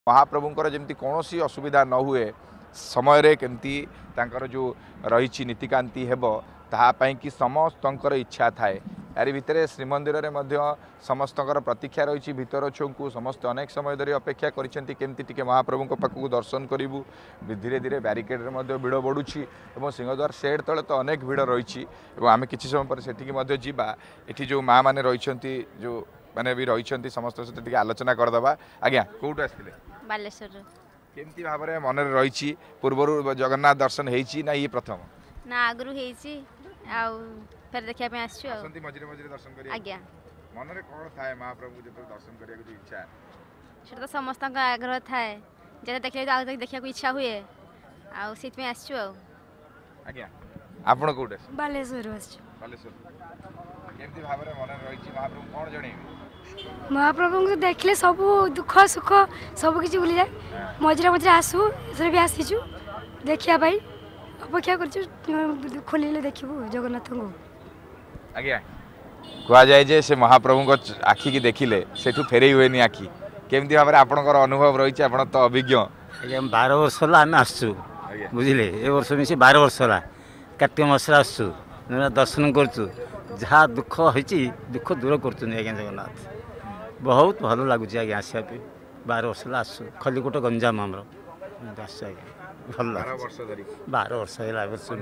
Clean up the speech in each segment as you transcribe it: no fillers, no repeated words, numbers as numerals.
महाप्रभुंकर जमी कौन असुविधा न हुए समय केमती जो रही नीतिकांति हेब तापाई कि समस्तंकर इच्छा थाए यारी भितर श्रीमंदिर में समस्तंकर प्रतीक्षा रही भीतर छू समस्त अनेक समय धरी अपेक्षा करमती महाप्रभु पाखक दर्शन करूँ धीरे धीरे ब्यारिकेड भिड़ बढ़ुची सिंहद्वार सेड तले तो अनेक भिड़ रही आम कि समय पर सेठी जावा ये जो माँ मैंने रही जो मैंने भी रही समस्त सहित आलोचना करदे आज्ञा कौटू आसते बालेश्वर केमती भाव में मन रही पूर्वर जगन्नाथ दर्शन होती ना ये प्रथम ना आगु फिर देखा मझे मझे दर्शन कर आज्ञा मन में कौन थाए महाप्रभु जो दर्शन करने की इच्छा से तो समस्त आग्रह थाए जब देखा आगे देखा इच्छा हुए आसचु आज्ञा आपण कोटे बालेश्वर बालेश्वर केमती भाव में मन रही महाप्रभु कौन जन महाप्रभु को देखले सब दुख सुख सब किसी भूली जाए मझे मझे आसू भी आसीचु देखा अपेक्षा कर खोलिले देखू जगन्नाथ को आज्ञा कह जाए जे से महाप्रभु आखि की देखिले सेठू फेरई हुए आखि केमती भाव में आपंकर अनुभव रही आप तो अभिज्ञ 12 वर्ष है आम आसु बुझे ए वर्ष मिसी 12 वर्ष है कार्तिक मासरे आसु दर्शन करूँ जहाँ दुख होती दुख दूर कर जगन्नाथ बहुत भल लगुच आज्ञा आसा 12 वर्ष है आसु खलिकोट गंजाम आमर आस आज्ञा भल 12 वर्ष है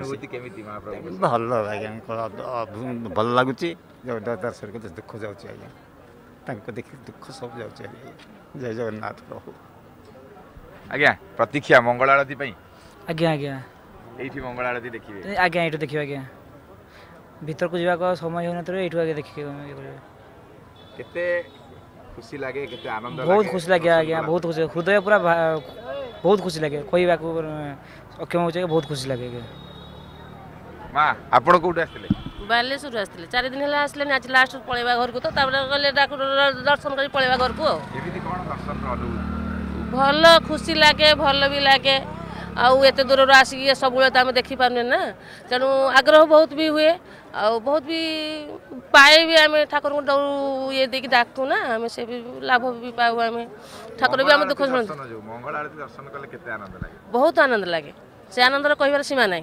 भल आज्ञा भल लगुच दर्शन कर दुख जाऊँच आज्ञा देख दुख सब जाऊँच जय जगन्नाथ प्रभु आज्ञा प्रतीक्षा मंगल आरती आज्ञा आज्ञा ये मंगल आरती देखिए आज्ञा ये देखिए आज्ञा भीतर को जावा समय हो ना ये देखिए केते खुशी लगे केते आनंद बहुत खुशी लगे आज्ञा बहुत खुशी हृदय पूरा बहुत खुशी लगे कोई अक्षम हो बहुत खुशी लगे माँ आपण कोठे आसले बालेश्वर आसले 4 दिन है आसले आज लास्ट पळेबा घर को तो गले दर्शन कर पळेबा घर को एमिति कोन दर्शन अनुभूति भल खुशी लगे भल भी लगे आते दूर आसिक सब आम देखी पारे ना तेणु आग्रह बहुत भी हुए बहुत भी पाए भी आम ठाकुर को ये देखिए डाकू ना आम से भी लाभ भी पाऊ आम ठाकुर भी आम दुख मंगल आरती दर्शन कले केते आनंद लागे बहुत आनंद लगे से आनंदर कहबार सीमा ना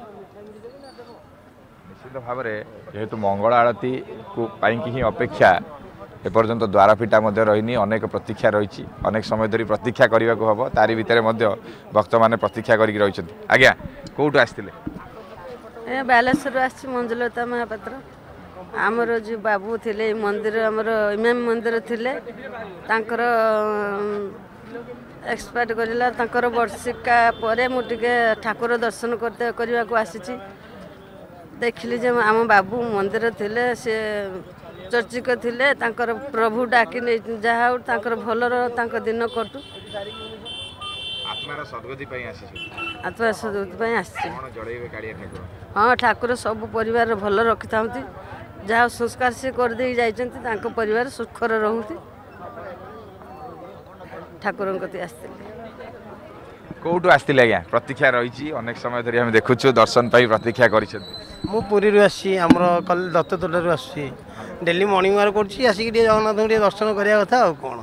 निश्चित भाव में जेहेतु मंगल आरती को ही अपेक्षा एपर्यंत द्वार फिटा रही अनेक प्रतीक्षा रही अनेक समय धरी प्रतीक्षा करने को हम तारी भितर भक्त मैंने प्रतीक्षा कर रही आज्ञा कौटू आसते बालेश्वर आसी मंजुलता महापात्र आमर जो बाबू थे मंदिर आमर इमाम मंदिर थे एक्सपायर कर वर्षिका पर मुझे ठाकुर दर्शन करने को आसी देखिली जे आम बाबू मंदिर थे से चर्चिक थे प्रभु डाकी जहाँ भलर दिन कटू आत्मार सद्गति आत्मा सद्गति हाँ ठाकुर सब परिवार भल रखी था जहाँ संस्कार से करदे जाइए परिवार सुखर रहती ठाकुर आसते कौटू आसते आज्ञा प्रतीक्षा रही अनेक समय धरी हम देखुँ दर्शन पाई प्रतीक्षा कर पुरी आसमर कल दत्ततोड़ डेली मर्णिंग वाक कर जगन्नाथ दर्शन करवा कथा कौन